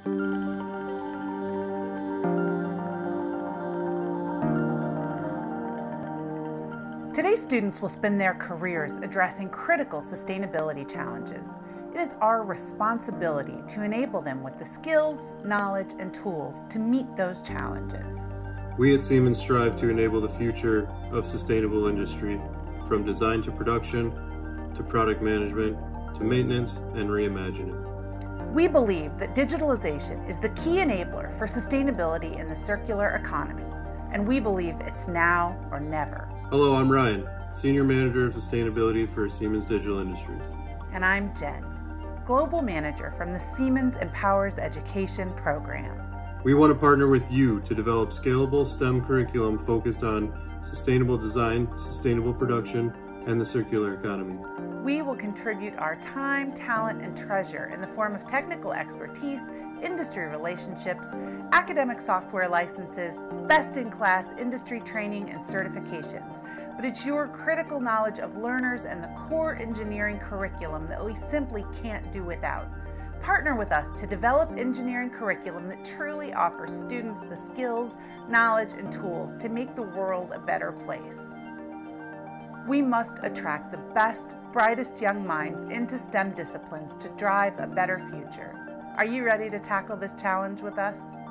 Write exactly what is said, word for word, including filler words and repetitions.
Today's students will spend their careers addressing critical sustainability challenges. It is our responsibility to enable them with the skills, knowledge, and tools to meet those challenges. We at Siemens strive to enable the future of sustainable industry, from design to production, to product management, to maintenance and reimagining. We believe that digitalization is the key enabler for sustainability in the circular economy, and we believe it's now or never. Hello, I'm Ryan, Senior Manager of Sustainability for Siemens Digital Industries. And I'm Jen, Global Manager from the Siemens Empowers Education program. We want to partner with you to develop scalable STEM curriculum focused on sustainable design, sustainable production, and the circular economy. We will contribute our time, talent, and treasure in the form of technical expertise, industry relationships, academic software licenses, best-in-class industry training and certifications. But it's your critical knowledge of learners and the core engineering curriculum that we simply can't do without. Partner with us to develop engineering curriculum that truly offers students the skills, knowledge, and tools to make the world a better place. We must attract the best, brightest young minds into STEM disciplines to drive a better future. Are you ready to tackle this challenge with us?